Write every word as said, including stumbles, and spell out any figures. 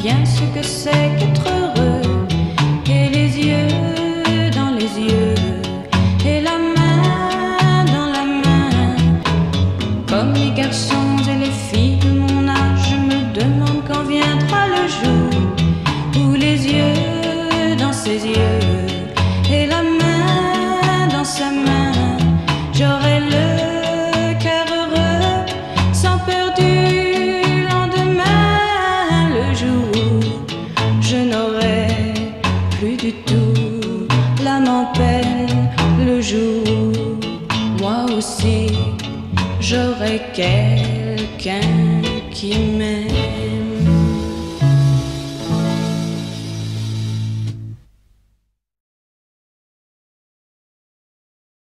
bien ce que c'est qu'être heureux, et les yeux dans les yeux, et la main dans la main. Comme les garçons et les filles de mon âge, je me demande quand viendra le jour où les yeux dans ses yeux et la main dans sa main, j'aurai le cœur heureux, sans peur du lendemain, le jour où je n'aurai plus du tout l'âme en peine, le jour où moi aussi j'aurai quelqu'un qui m'aime.